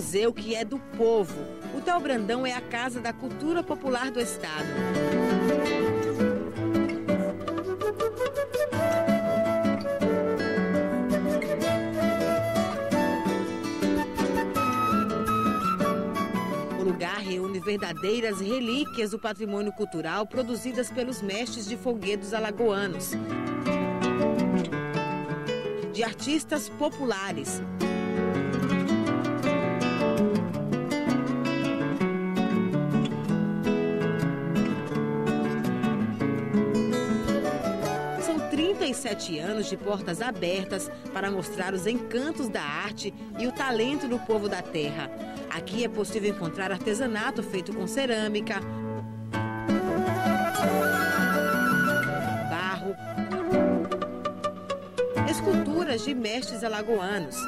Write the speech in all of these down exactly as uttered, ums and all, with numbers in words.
museu que é do povo. O Theo Brandão é a Casa da Cultura Popular do Estado. O lugar reúne verdadeiras relíquias do patrimônio cultural produzidas pelos mestres de folguedos alagoanos, de artistas populares. São trinta e sete anos de portas abertas para mostrar os encantos da arte e o talento do povo da terra. Aqui é possível encontrar artesanato feito com cerâmica, barro, esculturas de mestres alagoanos,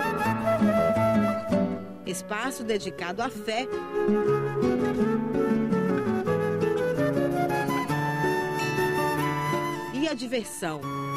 espaço dedicado à fé e à diversão.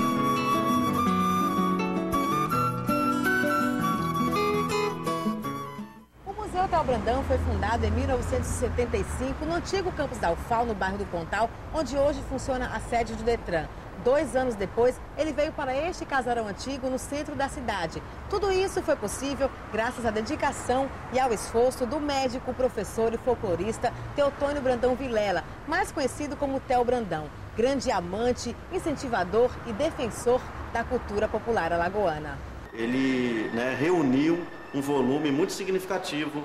O Museu Theo Brandão foi fundado em mil novecentos e setenta e cinco no antigo campus da U F A L, no bairro do Pontal, onde hoje funciona a sede do Detran. Dois anos depois, ele veio para este casarão antigo no centro da cidade. Tudo isso foi possível graças à dedicação e ao esforço do médico, professor e folclorista Teotônio Brandão Vilela, mais conhecido como Theo Brandão, grande amante, incentivador e defensor da cultura popular alagoana. Ele, né, reuniu um volume muito significativo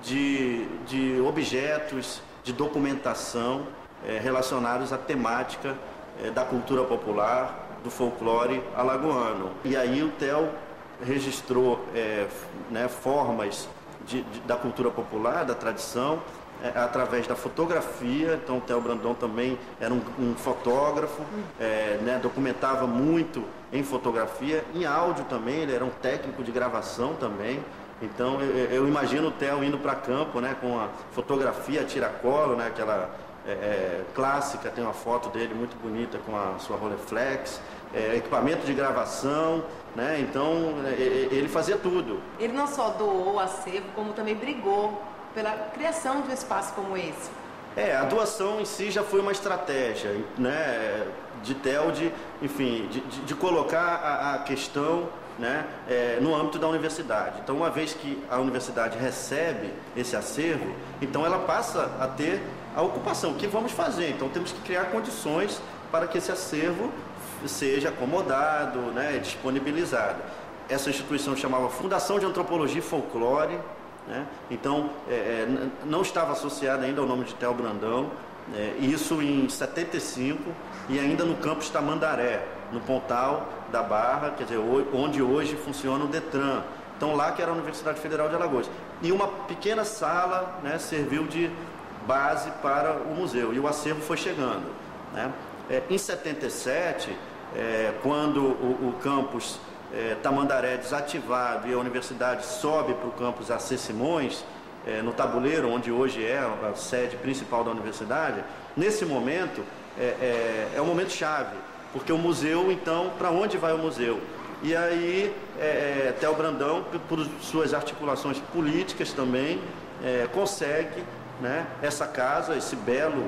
de, de objetos, de documentação é, relacionados à temática é, da cultura popular, do folclore alagoano. E aí o Theo registrou é, né, formas de, de, da cultura popular, da tradição, é, através da fotografia. Então o Theo Brandão também era um, um fotógrafo, é, né, documentava muito em fotografia, em áudio também, ele era um técnico de gravação também. Então eu, eu imagino o Theo indo para campo, né, com a fotografia a tiracolo, né, aquela é, é, clássica, tem uma foto dele muito bonita com a sua Rolleiflex, é, equipamento de gravação, né, então é, ele fazia tudo. Ele não só doou o acervo, como também brigou pela criação de um espaço como esse. É, a doação em si já foi uma estratégia, né, de Theo, de, enfim, de, de, de colocar a, a questão, né, é, no âmbito da universidade. Então, uma vez que a universidade recebe esse acervo, então ela passa a ter a ocupação. O que vamos fazer? Então, temos que criar condições para que esse acervo seja acomodado, né, disponibilizado. Essa instituição chamava Fundação de Antropologia e Folclore, né? Então, é, não estava associada ainda ao nome de Theo Brandão, é, isso em setenta e cinco, e ainda no campus Tamandaré, no Pontal da Barra, quer dizer, onde hoje funciona o Detran. Então, lá que era a Universidade Federal de Alagoas. E uma pequena sala, né, serviu de base para o museu, e o acervo foi chegando, né? É, em setenta e sete, é, quando o, o campus É, Tamandaré é desativado e a universidade sobe para o campus A C Simões, é, no Tabuleiro, onde hoje é a sede principal da universidade, nesse momento é, é, é um momento chave, porque o museu, então, para onde vai o museu? E aí, é, Theo Brandão, por suas articulações políticas também, é, consegue, né, essa casa, esse belo,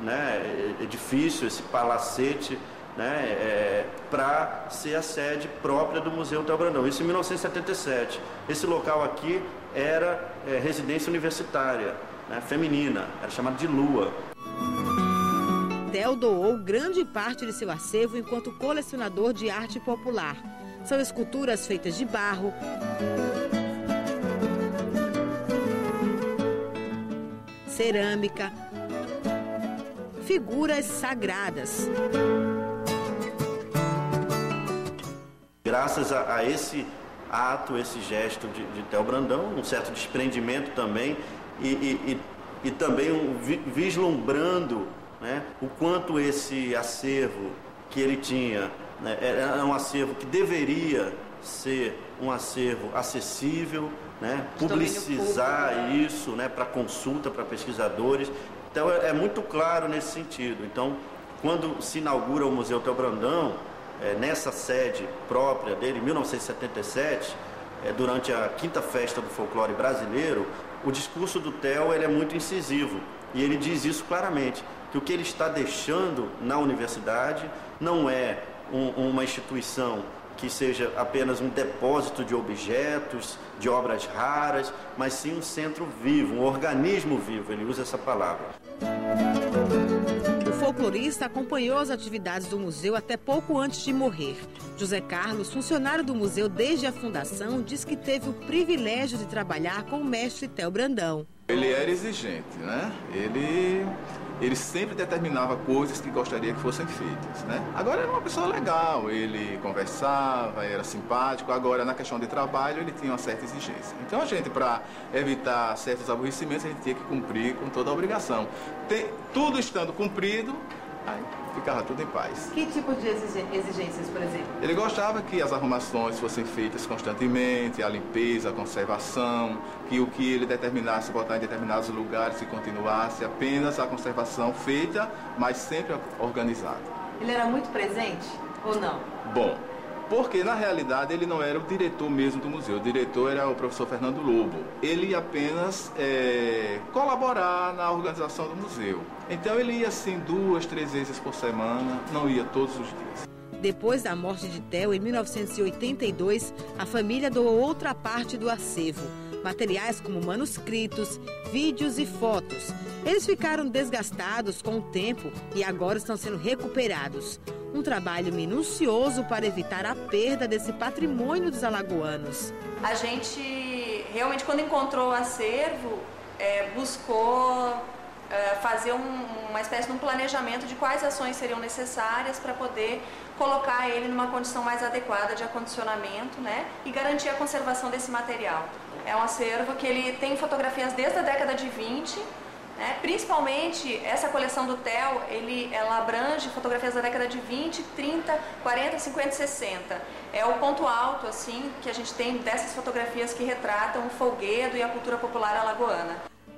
né, edifício, esse palacete, né, é, para ser a sede própria do Museu Theo Brandão. Isso em mil novecentos e setenta e sete. Esse local aqui era é, residência universitária, né, feminina, era chamado de Lua. Theo doou grande parte de seu acervo enquanto colecionador de arte popular. São esculturas feitas de barro, cerâmica, figuras sagradas. Graças a, a esse ato, esse gesto de, de Theo Brandão, um certo desprendimento também, e, e, e, e também um, vislumbrando, né, o quanto esse acervo que ele tinha, né, era um acervo que deveria ser um acervo acessível, né, publicizar isso, né, para consulta, para pesquisadores. Então é, é muito claro nesse sentido. Então, quando se inaugura o Museu Theo Brandão, É, nessa sede própria dele, em mil novecentos e setenta e sete, é, durante a quinta festa do folclore brasileiro, o discurso do Theo ele é muito incisivo e ele diz isso claramente, que o que ele está deixando na universidade não é um, uma instituição que seja apenas um depósito de objetos, de obras raras, mas sim um centro vivo, um organismo vivo, ele usa essa palavra. O folclorista acompanhou as atividades do museu até pouco antes de morrer. José Carlos, funcionário do museu desde a fundação, diz que teve o privilégio de trabalhar com o mestre Theo Brandão. Ele era exigente, né? Ele... Ele sempre determinava coisas que gostaria que fossem feitas, né? Agora era uma pessoa legal, ele conversava, era simpático. Agora, na questão de trabalho, ele tinha uma certa exigência. Então, a gente, para evitar certos aborrecimentos, a gente tinha que cumprir com toda a obrigação. Tem, tudo estando cumprido, aí ficava tudo em paz. Que tipo de exigências, por exemplo? Ele gostava que as arrumações fossem feitas constantemente, a limpeza, a conservação, que o que ele determinasse botar em determinados lugares e continuasse apenas a conservação feita, mas sempre organizada. Ele era muito presente ou não? Bom, porque na realidade ele não era o diretor mesmo do museu, o diretor era o professor Fernando Lobo. Ele ia apenas é, colaborar na organização do museu. Então ele ia assim duas, três vezes por semana, não ia todos os dias. Depois da morte de Theo, em mil novecentos e oitenta e dois, a família doou outra parte do acervo. Materiais como manuscritos, vídeos e fotos. Eles ficaram desgastados com o tempo e agora estão sendo recuperados. Um trabalho minucioso para evitar a perda desse patrimônio dos alagoanos. A gente realmente, quando encontrou o acervo, é, buscou é, fazer um, uma espécie de um planejamento de quais ações seriam necessárias para poder colocar ele numa condição mais adequada de acondicionamento, né, e garantir a conservação desse material. É um acervo que ele tem fotografias desde a década de vinte, né? Principalmente essa coleção do Theo, ele, ela abrange fotografias da década de vinte, trinta, quarenta, cinquenta e sessenta. É o ponto alto assim, que a gente tem dessas fotografias que retratam o folguedo e a cultura popular alagoana.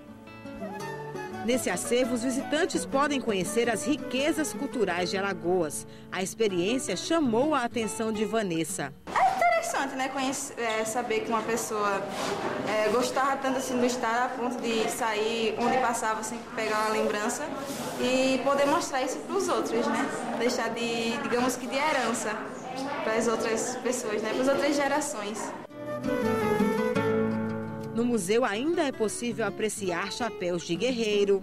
Nesse acervo, os visitantes podem conhecer as riquezas culturais de Alagoas. A experiência chamou a atenção de Vanessa. É interessante, né? Conhecer, é, saber que uma pessoa é, gostava tanto assim do estado a ponto de sair onde passava sem pegar uma lembrança e poder mostrar isso para os outros, né? Deixar de, digamos que de herança para as outras pessoas, né? Para as outras gerações. No museu ainda é possível apreciar chapéus de guerreiro,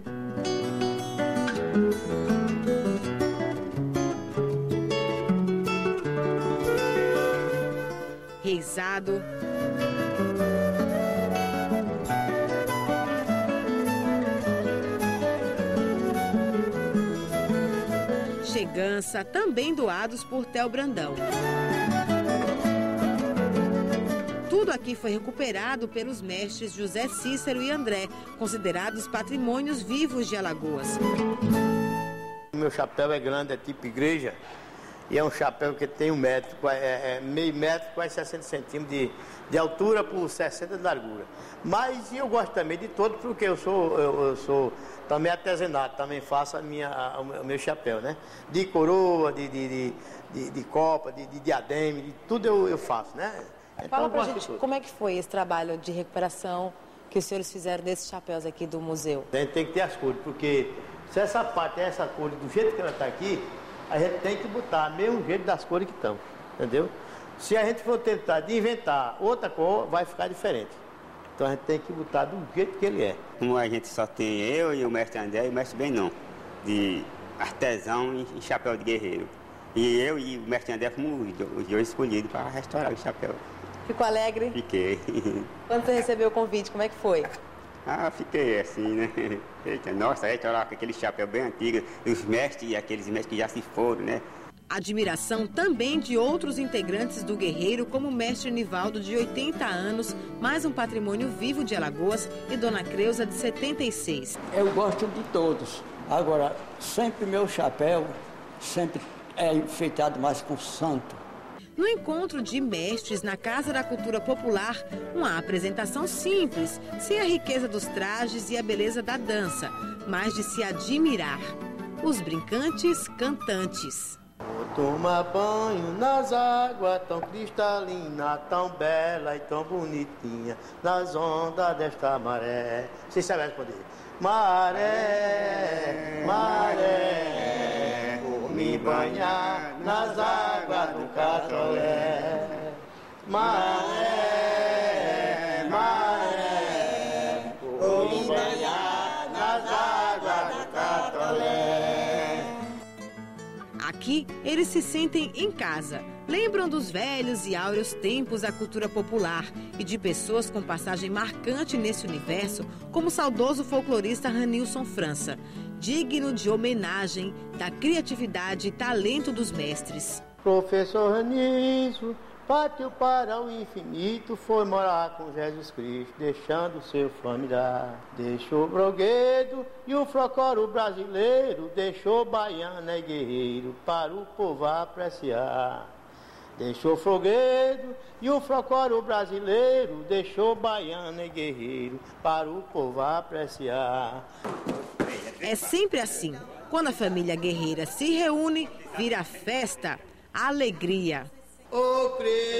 reizado, chegança, também doados por Theo Brandão. Tudo aqui foi recuperado pelos mestres José Cícero e André, considerados patrimônios vivos de Alagoas. O meu chapéu é grande, é tipo igreja, e é um chapéu que tem um metro, é, é meio metro, quase sessenta centímetros de, de altura por sessenta de largura. Mas eu gosto também de todos, porque eu sou, eu, eu sou também artesanato, também faço a minha, a, o meu chapéu, né? De coroa, de, de, de, de, de copa, de, de diadema, de tudo eu, eu faço, né? Então, fala pra gente como é que foi esse trabalho de recuperação que os senhores fizeram desses chapéus aqui do museu. A gente tem que ter as cores, porque se essa parte é essa cor do jeito que ela está aqui, a gente tem que botar o mesmo jeito das cores que estão, entendeu? Se a gente for tentar de inventar outra cor, vai ficar diferente. Então a gente tem que botar do jeito que ele é. Como a gente só tem eu e o mestre André e o mestre Benão, de artesão e chapéu de guerreiro. E eu e o mestre André fomos os dois escolhidos para restaurar o chapéu. Ficou alegre? Fiquei. Quando você recebeu o convite, como é que foi? Ah, fiquei assim, né? Eita, nossa, restaurar com aquele chapéu bem antigo, os mestres e aqueles mestres que já se foram, né? Admiração também de outros integrantes do Guerreiro, como o mestre Nivaldo, de oitenta anos, mais um patrimônio vivo de Alagoas, e Dona Creuza, de setenta e seis. Eu gosto de todos. Agora, sempre meu chapéu, sempre é enfeitado mais com santo. No encontro de mestres na Casa da Cultura Popular, uma apresentação simples, sem a riqueza dos trajes e a beleza da dança, mas de se admirar. Os brincantes cantantes. Vou tomar banho nas águas tão cristalina, tão bela e tão bonitinha, nas ondas desta maré. Vocês sabem responder. Maré, maré, vou me banhar nas águas do Catolé. Maré, maré, vou me banhar nas águas do Catolé. Aqui, eles se sentem em casa. Lembram dos velhos e áureos tempos da cultura popular e de pessoas com passagem marcante nesse universo, como o saudoso folclorista Ranilson França, digno de homenagem da criatividade e talento dos mestres. Professor Ranilson partiu para o infinito, foi morar com Jesus Cristo, deixando seu familiar. Deixou o broguedo e o frocoro brasileiro, deixou baiana e guerreiro para o povo apreciar. Deixou o foguedo e o frocoro brasileiro, deixou baiana e guerreiro para o povo apreciar. É sempre assim. Quando a família guerreira se reúne, vira festa, alegria. Ô,